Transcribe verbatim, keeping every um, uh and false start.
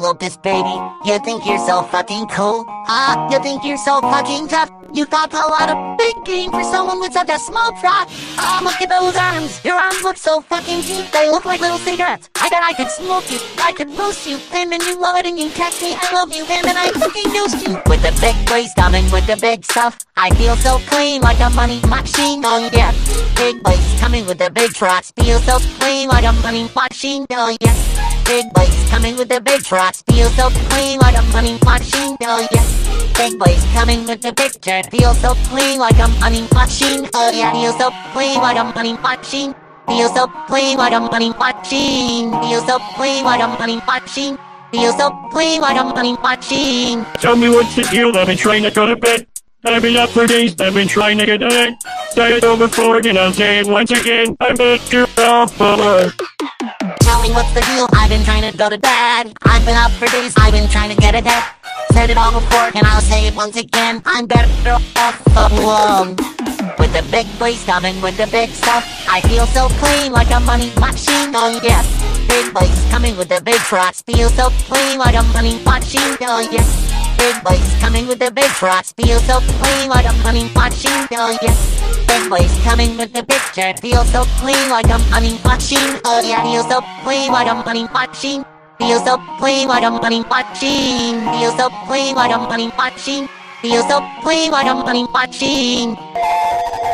Locust baby, you think you're so fucking cool? Ah, you think you're so fucking tough? You thought a lot of big game for someone with such a small frock. Ah, look at those arms, your arms look so fucking cute. They look like little cigarettes. I bet I could smoke you, I could roast you, and then you love it and you text me I love you, and then I fucking ghost you. With the big waist coming with the big stuff, I feel so clean like a money machine, oh yeah. Big waist coming with the big trucks, feel so clean like a money machine, oh yes. Big waist coming with the big trucks, feel so clean like a money machine, oh yes. Big waist coming with the picture, feel so clean like a money machine, oh yeah. Feel so clean like a money machine, feel so clean like a money machine, feel so clean like a money machine, feel so clean like a money machine. Tell me what's the deal, I've been trying to go to bed. I've been up for days, I've been trying to get ahead. Said it all before and I'll say it once again, I'm back to alpha. Tell me what's the deal, I've been trying to go to bed. I've been up for days, I've been trying to get ahead. Said it all before and I'll say it once again, I'm better off alone. With the big waist coming with the big stuff, I feel so clean like a money machine, oh yes. Big waist coming with the big trucks, feel so clean like a money machine, oh yes. Big waist coming with the big trucks, feel so clean like a money machine, oh yes. Big waist coming with the picture, feel so clean like a money machine, oh yeah. Feel so clean like a money machine, feel so clean like a money machine, feel so clean like a money machine, feel so clean like a money machine.